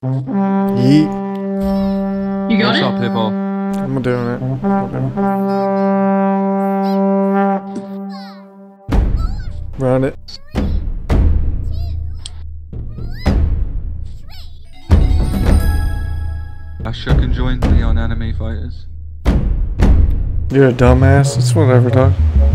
Yeet. You got What's it? up, people? I'm doing it. Run it. I shook and joined me on enemy fighters. You're a dumbass. It's whatever, dog.